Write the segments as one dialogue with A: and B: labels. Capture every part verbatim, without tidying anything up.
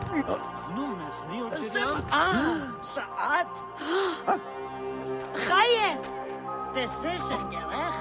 A: שעת? חיה! בסשן ירך?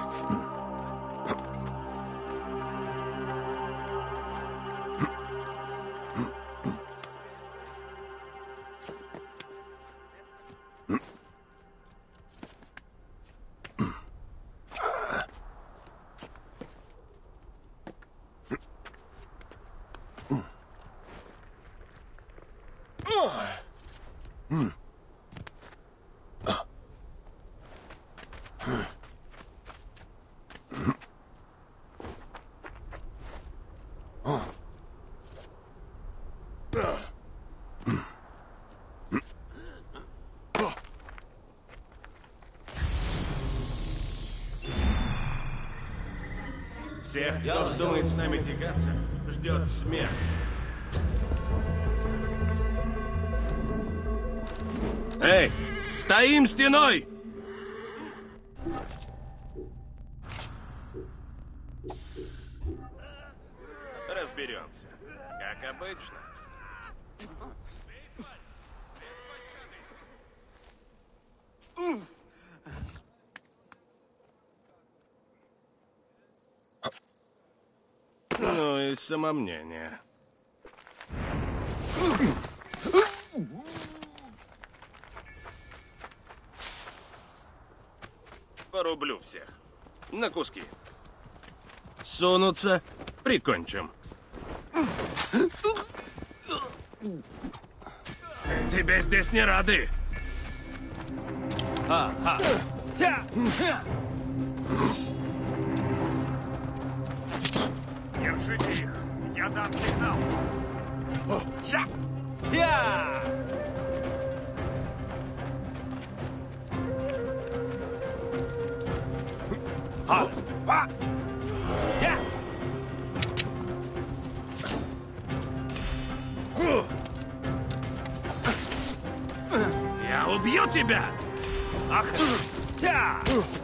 B: Всех, кто вздумает с нами тягаться, ждет смерть.
C: Эй, стоим стеной!
B: Разберемся, как обычно.
C: Ну и самомнение.
B: Порублю всех. На куски.
C: Сунутся, прикончим. Тебе здесь не рады.
B: Ха-ха. Держите их. Я дам сигнал. Я! Я! А! А! Я!
C: Я убью тебя!
B: Ах! Я!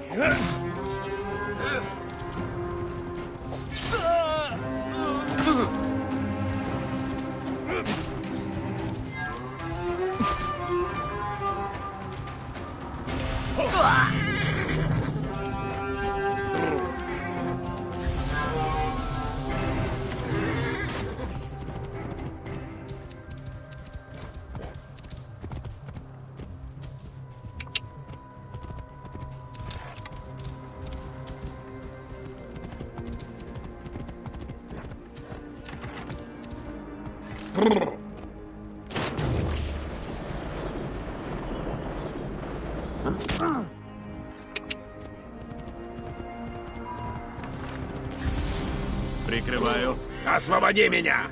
C: Прикрываю.
B: Освободи меня!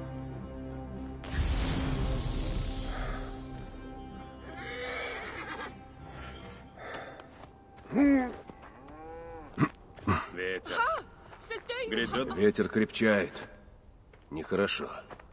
C: Ветер. Грядет. Ветер крепчает. Нехорошо.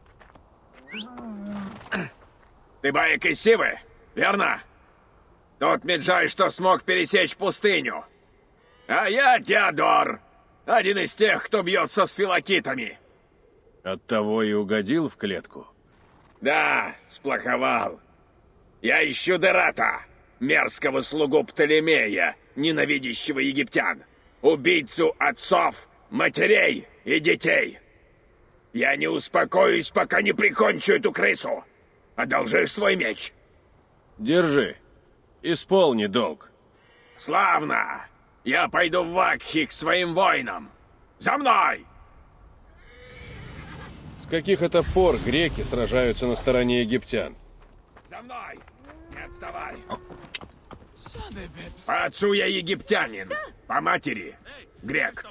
B: Ты Баек из Сивы, верно? Тот Меджай, что смог пересечь пустыню. А я Теодор, один из тех, кто бьется с филакитами.
C: Оттого и угодил в клетку?
B: Да, сплоховал. Я ищу Дерата, мерзкого слугу Птолемея, ненавидящего египтян, убийцу отцов, матерей и детей. Я не успокоюсь, пока не прикончу эту крысу. Одолжишь свой меч?
C: Держи. Исполни долг.
B: Славно! Я пойду в Вакхи к своим воинам. За мной!
C: С каких это пор греки сражаются на стороне египтян?
B: За мной! Не отставай! По отцу я египтянин, по матери грек.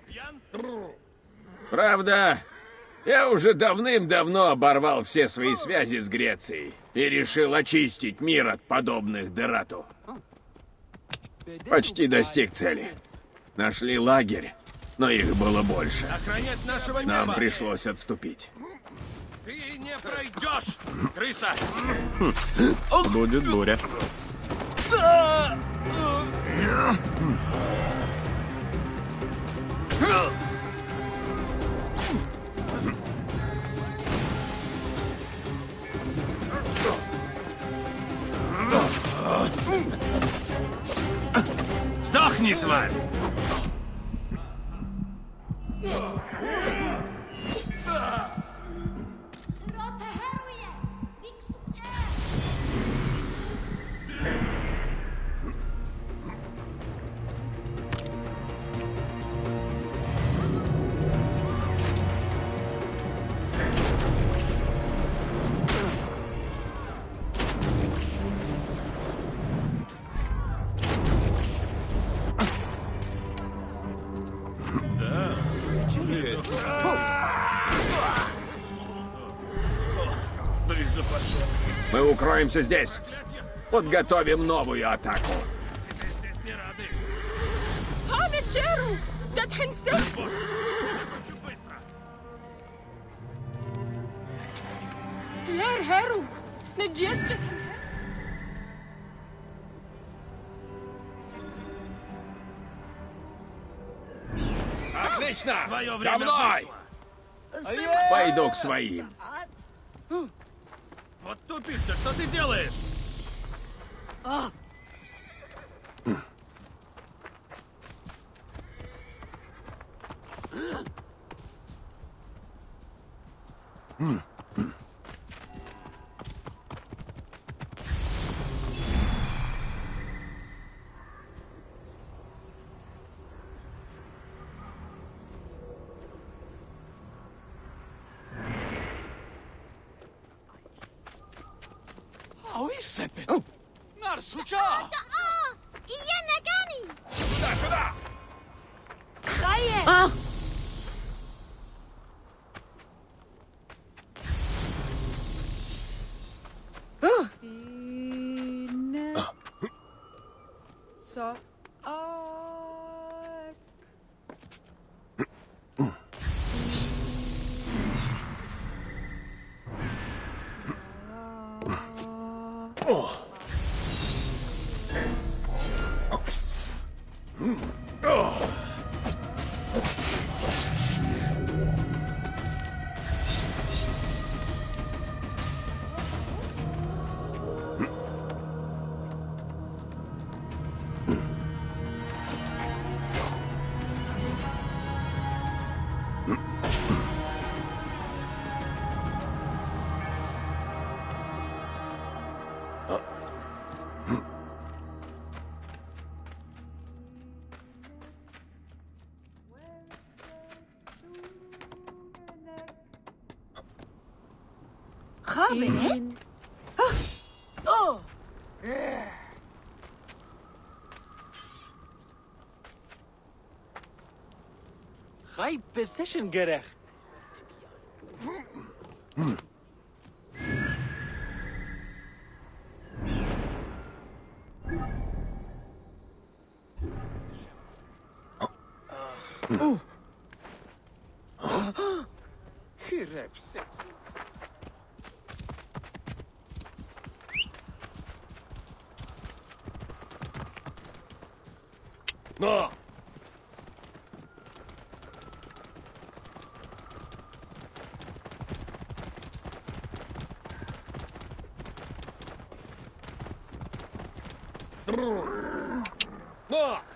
B: Правда, я уже давным-давно оборвал все свои связи с Грецией и решил очистить мир от подобных Дерату. Почти достиг цели. Нашли лагерь, но их было больше.
C: Охранять нашего неба!
B: Нам пришлось отступить.
C: Ты не пройдешь, крыса! Будет буря.
D: Сдохни, тварь!
B: Мы укроемся здесь. Подготовим новую атаку. Отлично! За мной! Пойду к своим.
D: Вот тупица, что ты делаешь?
B: Сюда, сюда!
E: А!
A: خابئ؟ أوه.
F: High position gerecht.
C: На! На!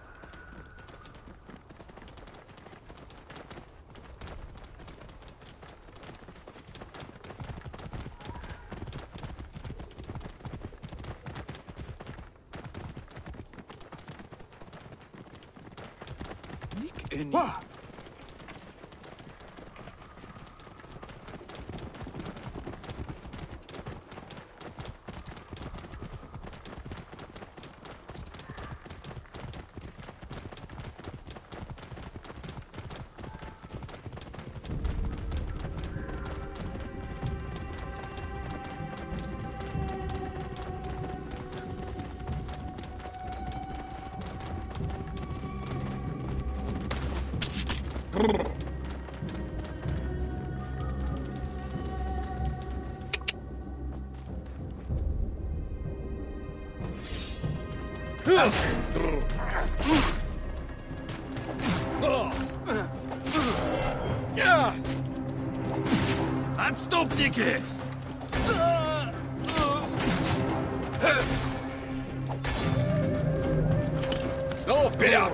D: Ва! Отступники!
B: Ну, вперед!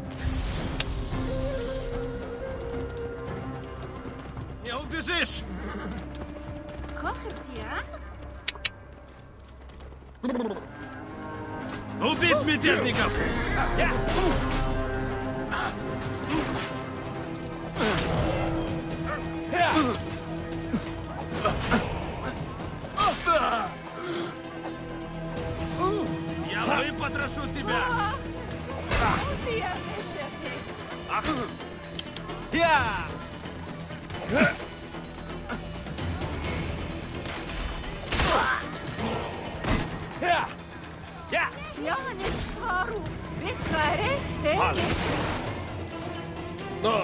D: Не убежишь!
A: Кохертиан?
D: Убить мятежников! Я выпотрошу тебя! Я!
A: Janis Haru, Vikare, Tegi.
C: Но!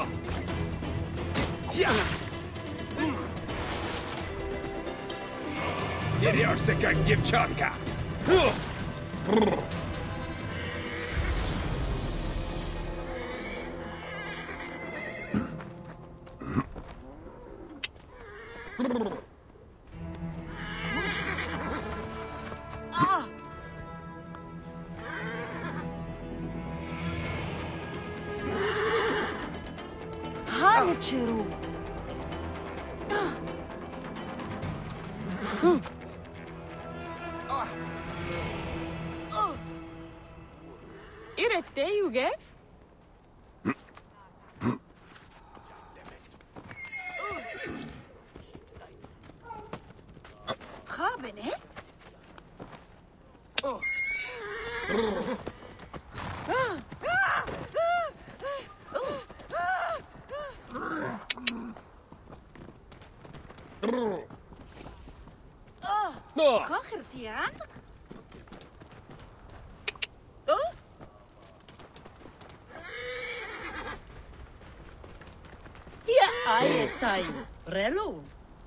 B: Дерешься, как девчонка!
A: Hanachuru.
E: Iretteju, Gef?
A: Kabene?
C: Но!
A: Kochrtian?
G: Ja, aietai. Relu.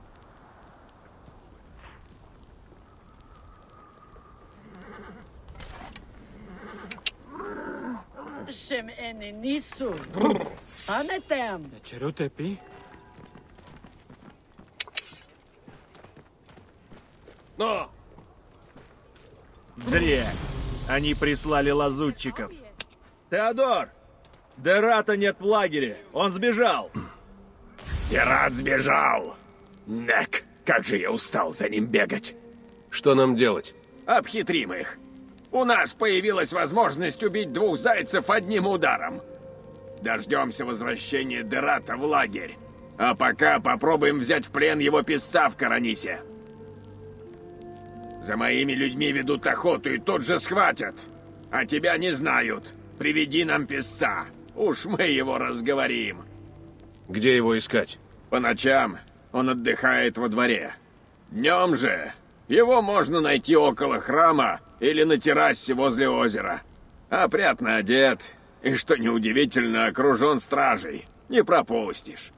G: Shem eni nisu. Anetem.
F: Черутепи?
C: Но!
H: Дрянь! Они прислали лазутчиков. Теодор! Дерата нет в лагере. Он сбежал.
B: Дерат сбежал! Нек, как же я устал за ним бегать!
C: Что нам делать?
B: Обхитрим их! У нас появилась возможность убить двух зайцев одним ударом. Дождемся возвращения Дерата в лагерь. А пока попробуем взять в плен его песца в Каранисе. За моими людьми ведут охоту и тут же схватят. А тебя не знают. Приведи нам песца. Уж мы его разговорим.
C: Где его искать?
B: По ночам он отдыхает во дворе. Днем же его можно найти около храма или на террасе возле озера. Опрятно одет и, что неудивительно, окружен стражей. Не пропустишь.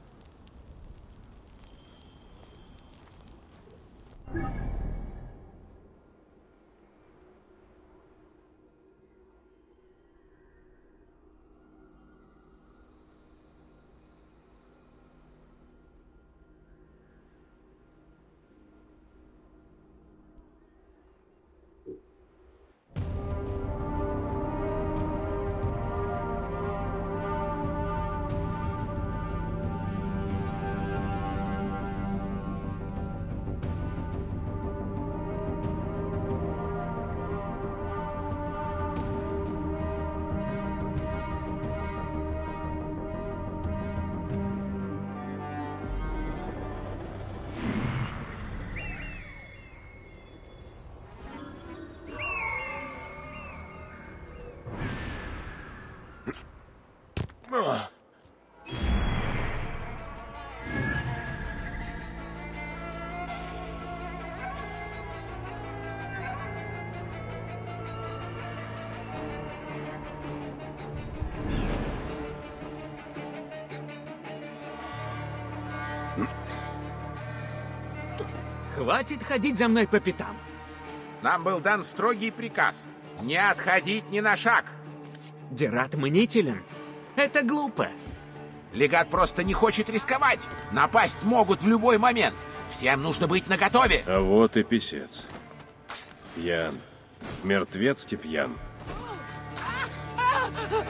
F: Хватит ходить за мной по пятам.
I: Нам был дан строгий приказ не отходить ни на шаг.
F: Дерат мнителен. Это глупо.
I: Легат просто не хочет рисковать. Напасть могут в любой момент. Всем нужно быть наготове.
C: А вот и писец. Пьян. Мертвецки пьян.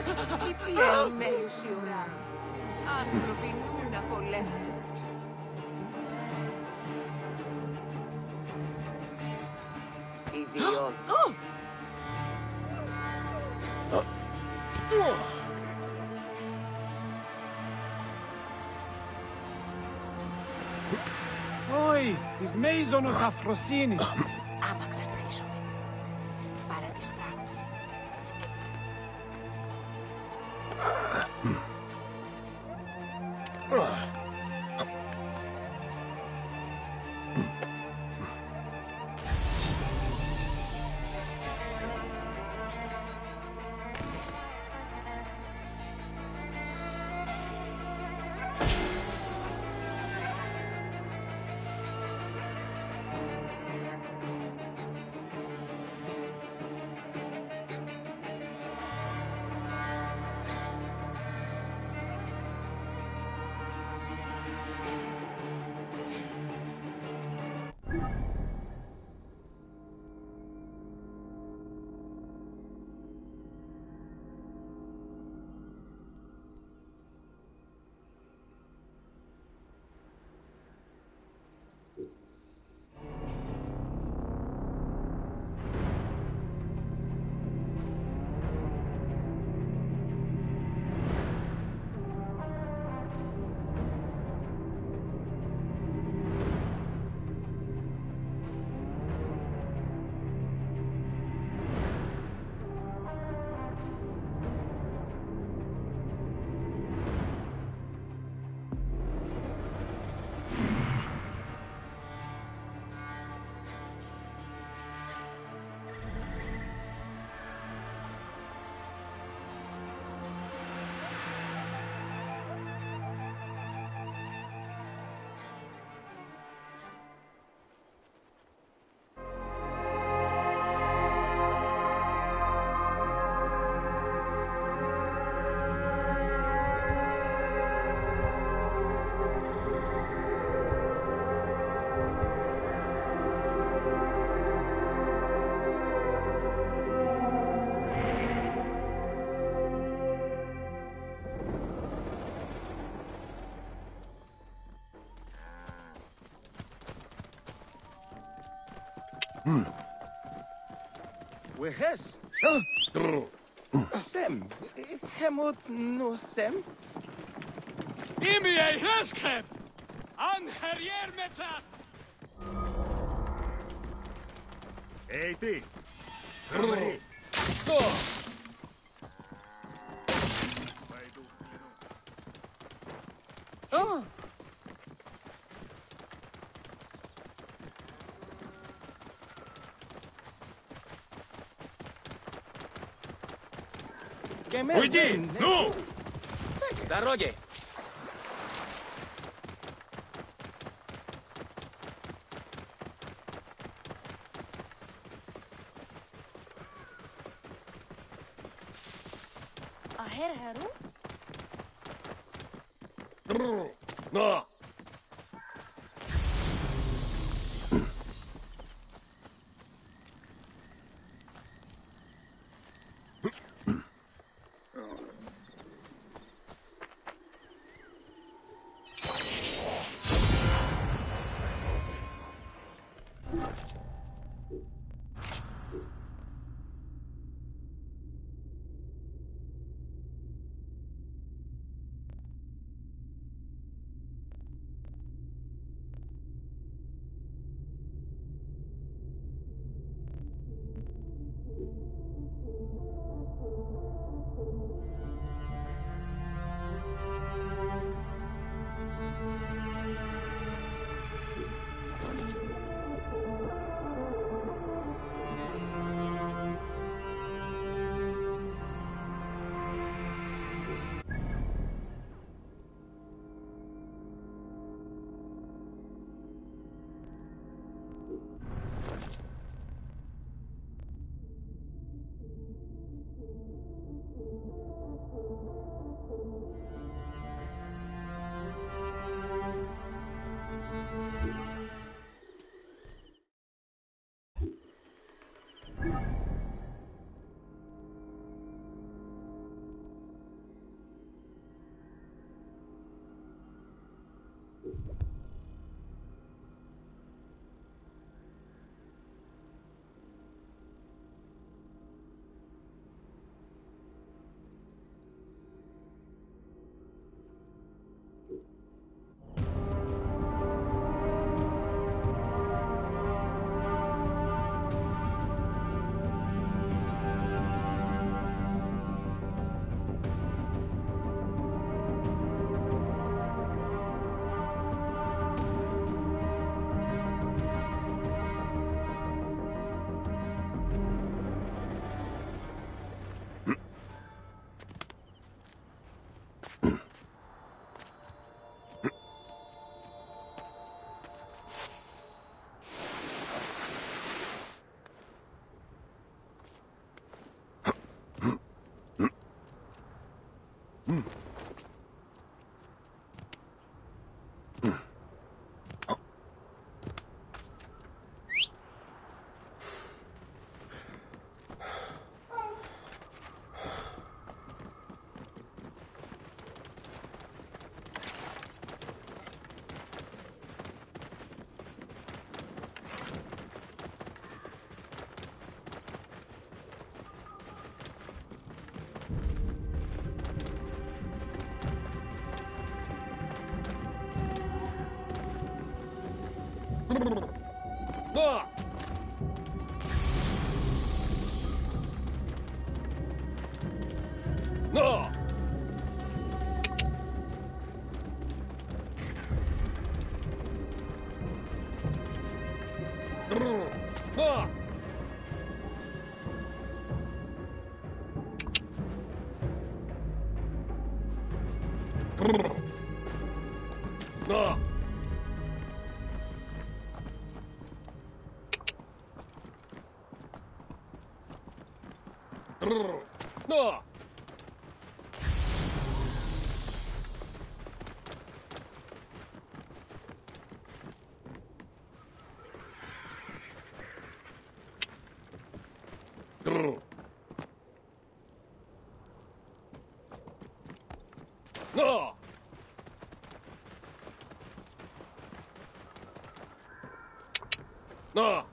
E: μέρους η ουρά. Άνθρωποι νου να απολέσουν. Ιδιότητα.
J: Oi, της μέιζωνος αφροσύνης.
E: Άμα ξαναρίζομαι, παρά της πράγμας.
K: Wehես։ Սեմ, հեմոտ նու սեմ։
J: Իմի է հեսքեմ, անհերիեր մեջատ։
H: Эй, ты!
C: Что?
H: Пойду взгляну.
A: О!
H: Уйди! Ну!
B: С дороги!
A: Ahir Haru?
C: На! Но! Но! Но! Но! Но! Но! Но!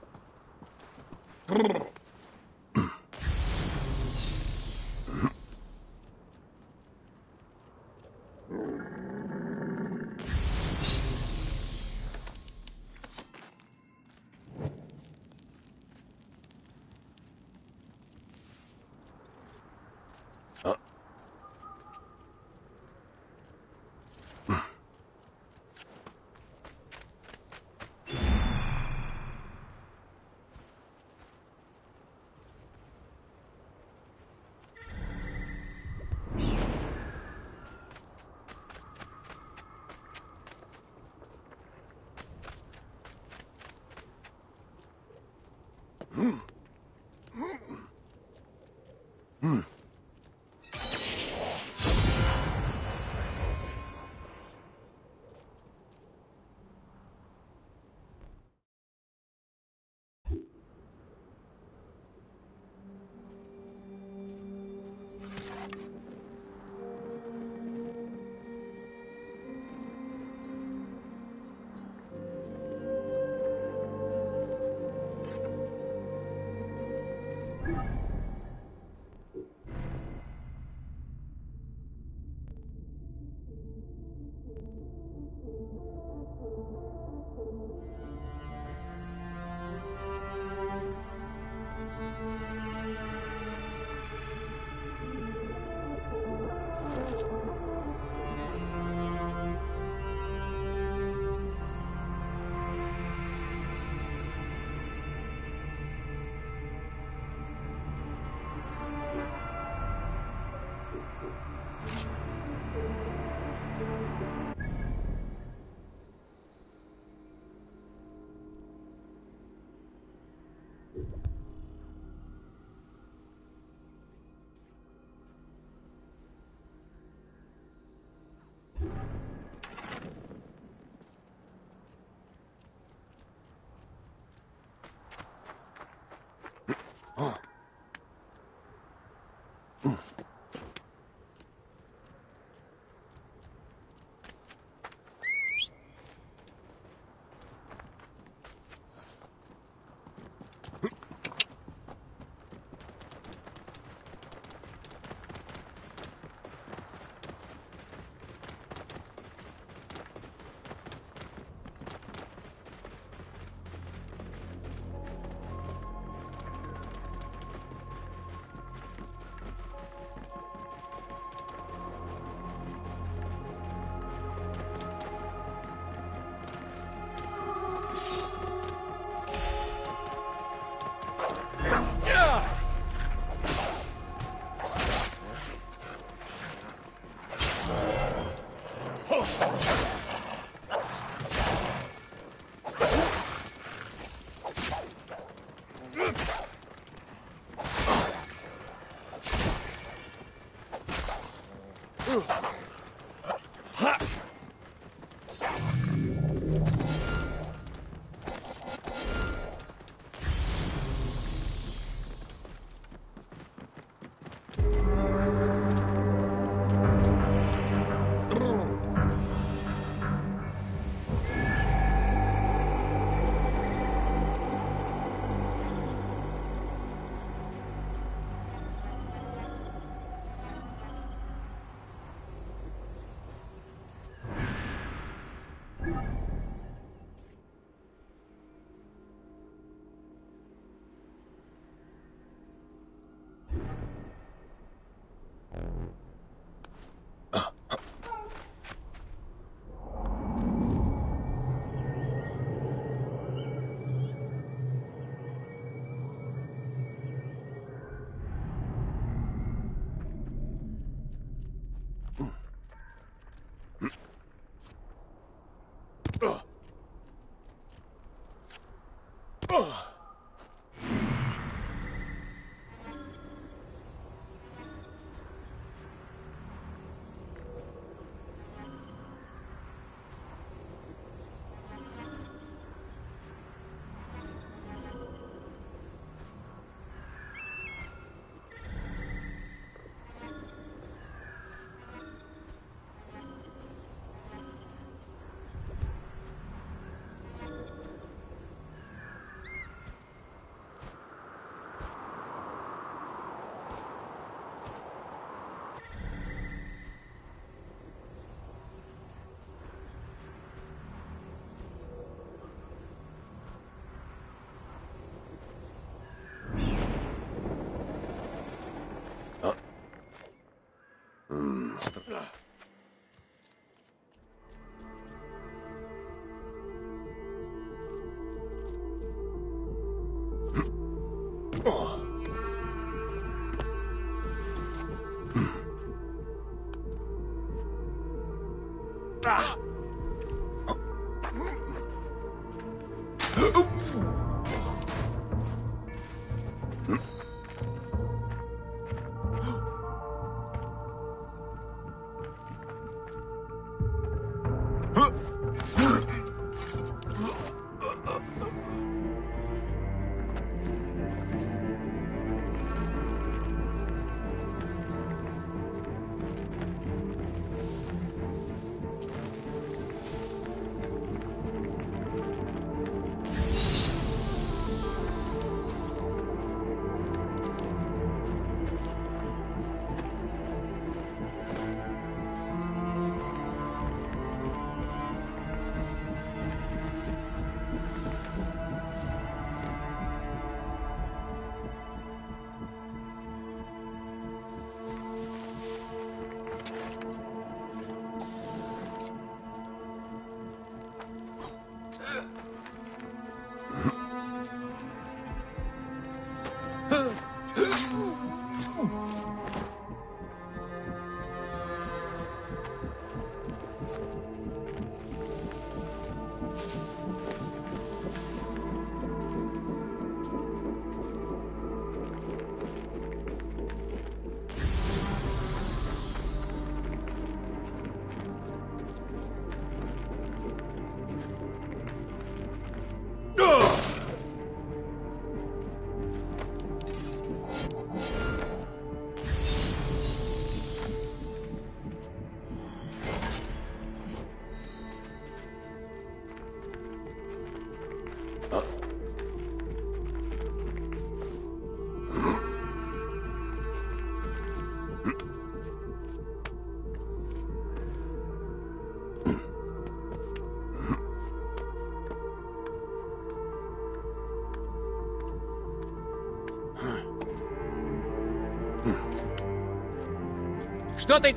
F: Что ты...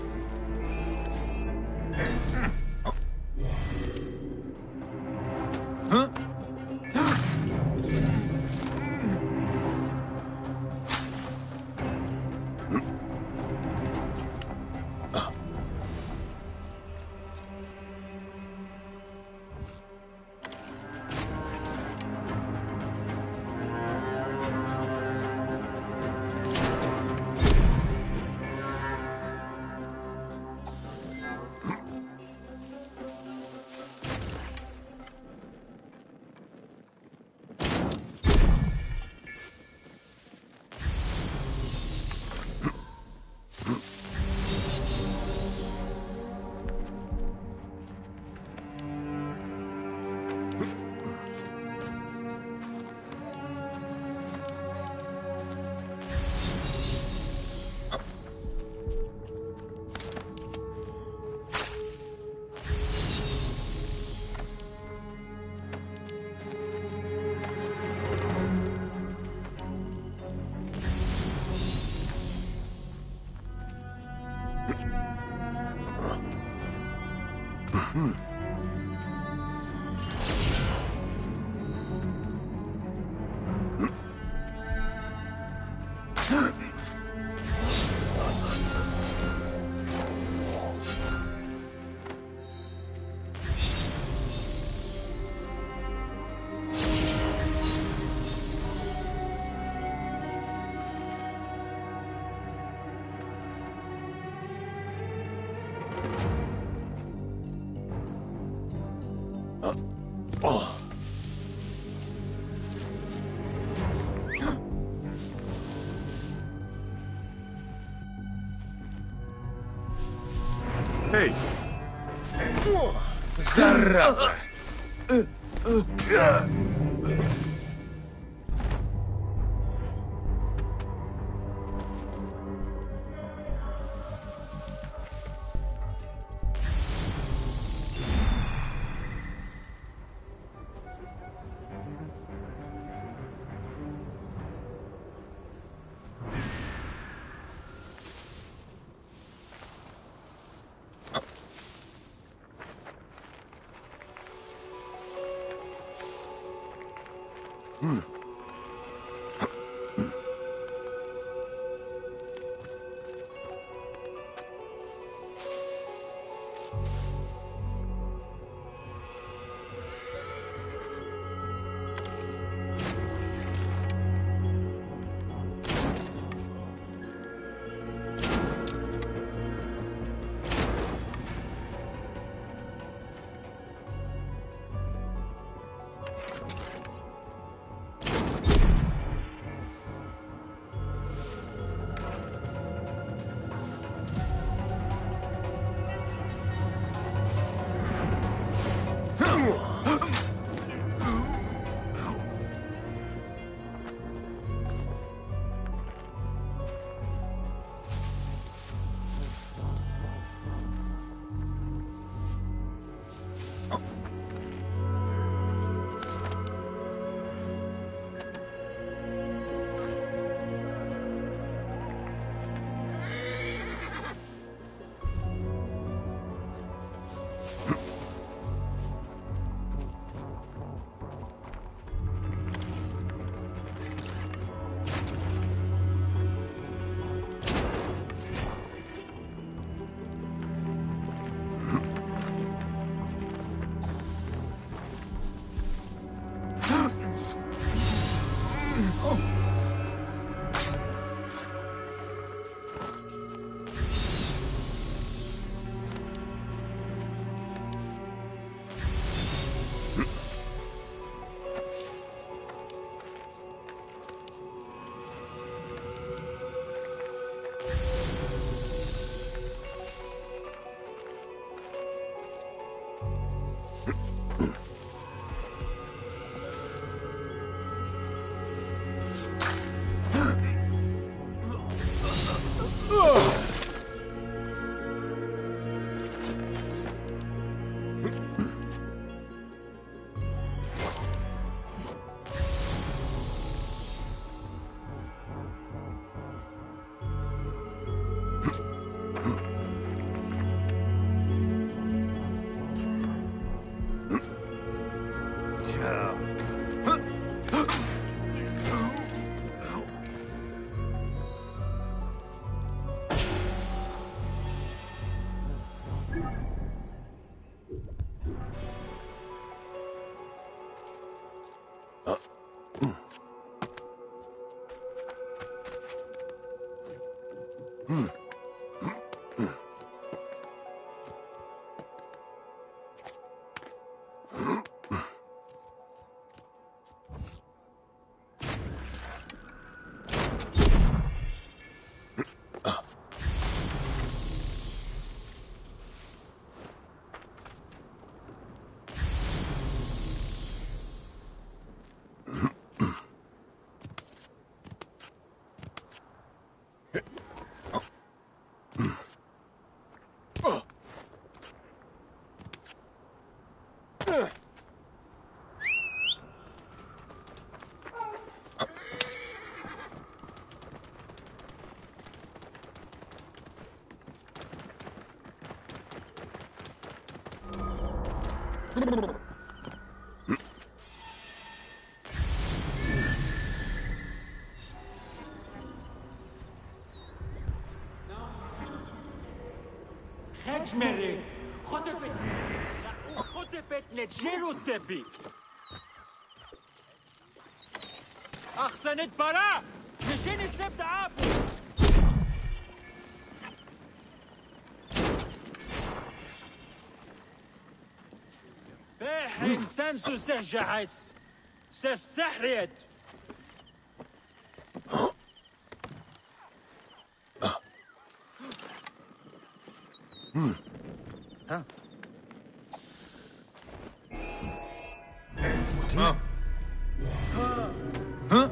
F: А?
C: Эй!
B: Зараза!
J: Hedgemere, Khotepet, Khotepet Necherutepi. أحسنت برا نجين السبت عابو بيح إنسان سوسجعس سف سحريت
L: ها
H: ها ها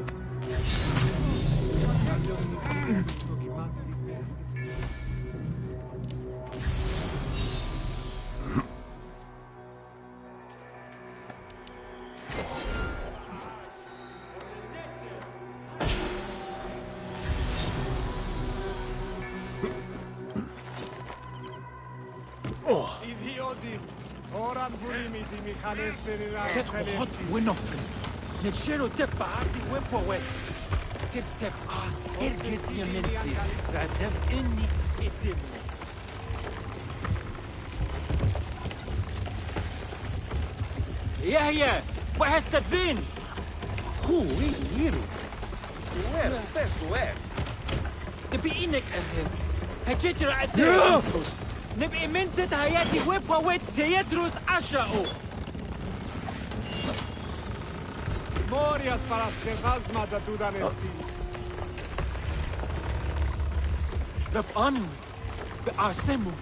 J: Zet God winoffen. Net shero te paati wempowet. Ter sep a ergesiamente. Radem inni edim. يحيى وحسد بين
K: هو يرو وين بس وين
J: نبي انك اهل هجيت رأسي نبي منتت حياتي ويبا ويت تيدرس عشاؤه
M: Morias para schevazma da tu danesti.
J: بفقانوا بأعسموا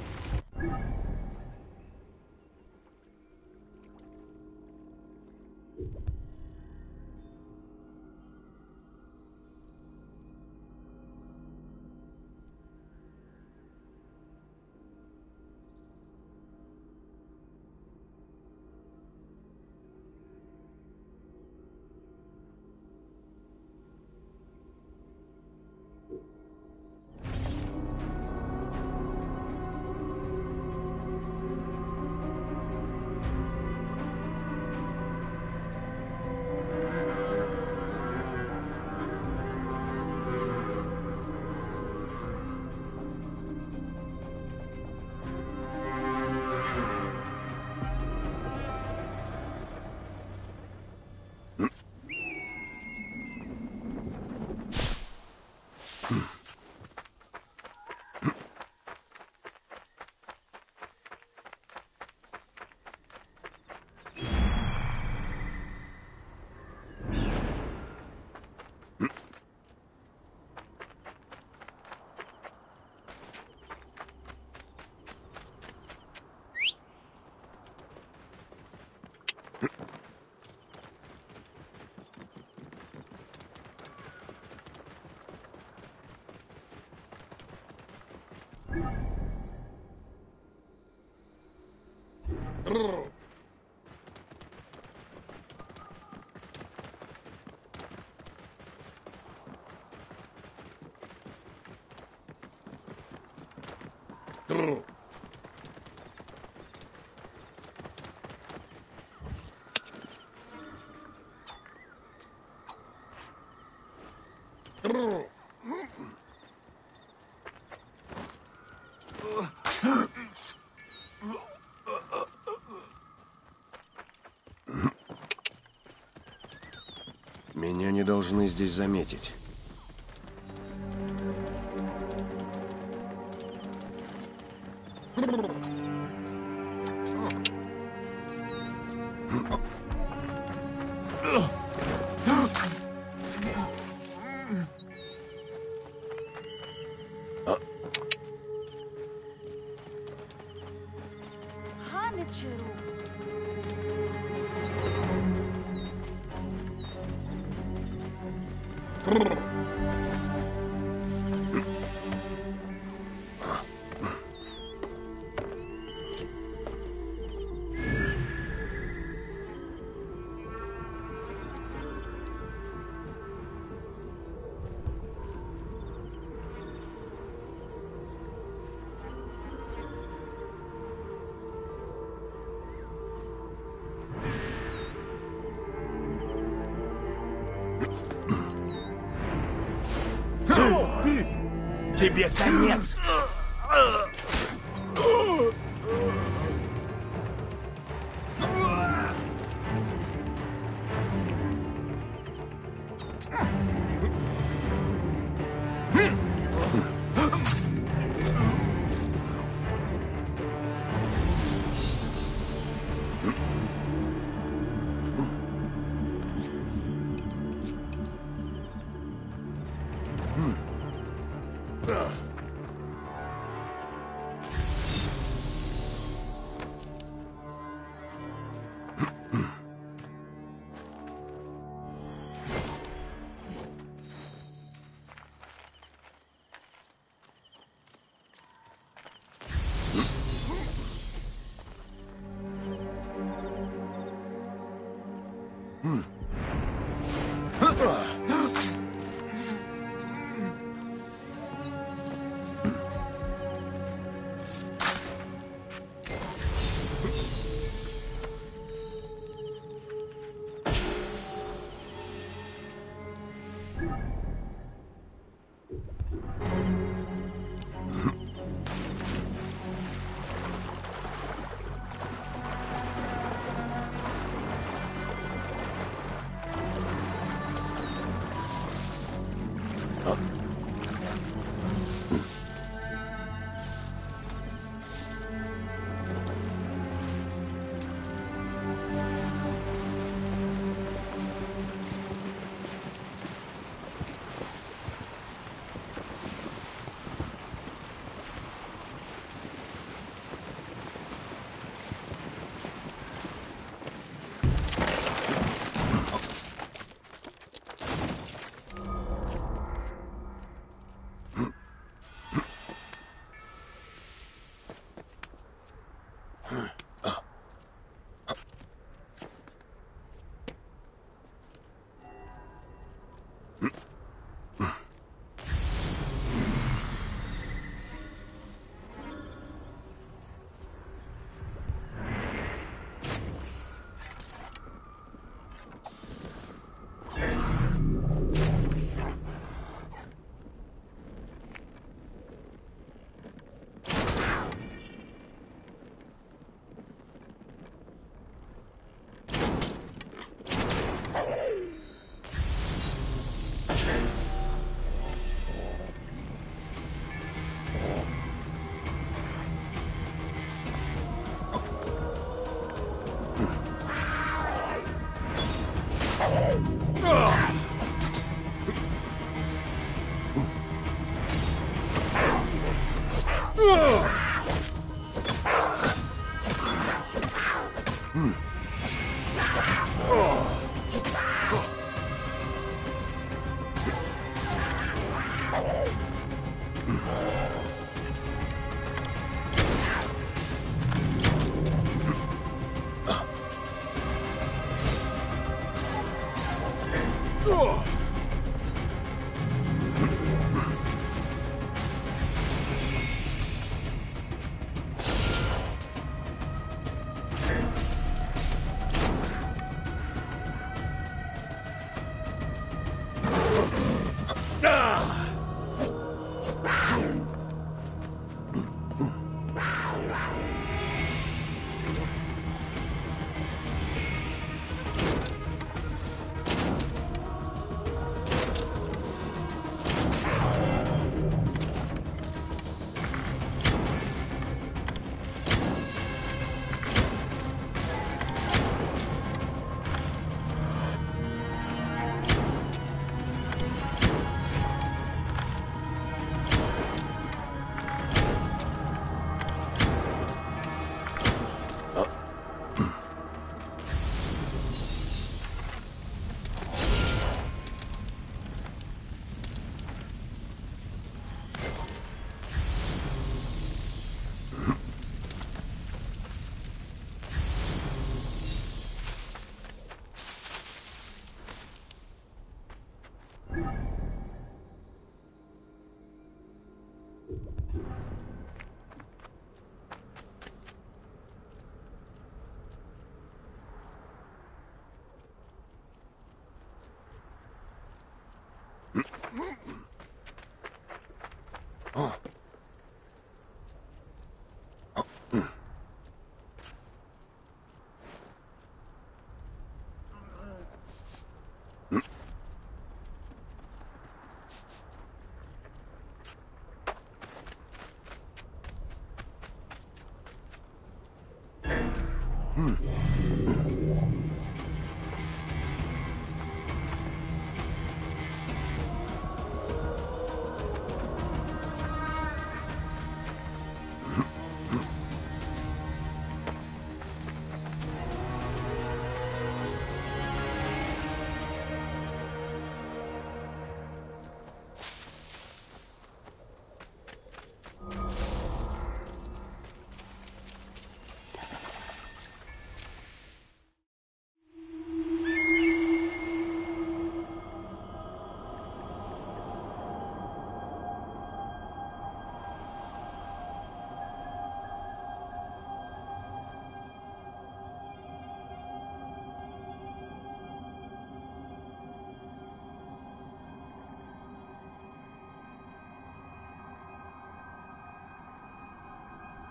C: Меня не должны здесь заметить.
A: Ханечеру.
I: Тебе конец!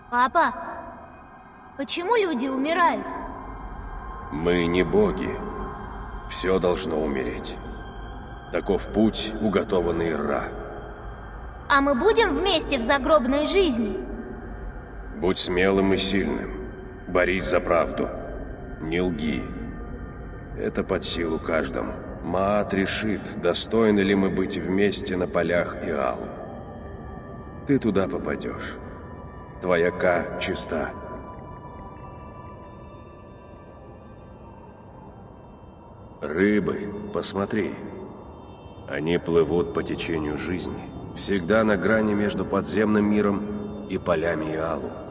L: Папа, почему люди умирают?
C: Мы не боги. Все должно умереть. Таков путь, уготованный Ра.
L: А мы будем вместе в загробной жизни?
C: Будь смелым и сильным. Борись за правду. Не лги. Это под силу каждому. Маат решит, достойны ли мы быть вместе на полях Иалу. Ты туда попадешь. Твоя Ка чиста. Рыбы, посмотри. Они плывут по течению жизни, всегда на грани между подземным миром и полями Иалу.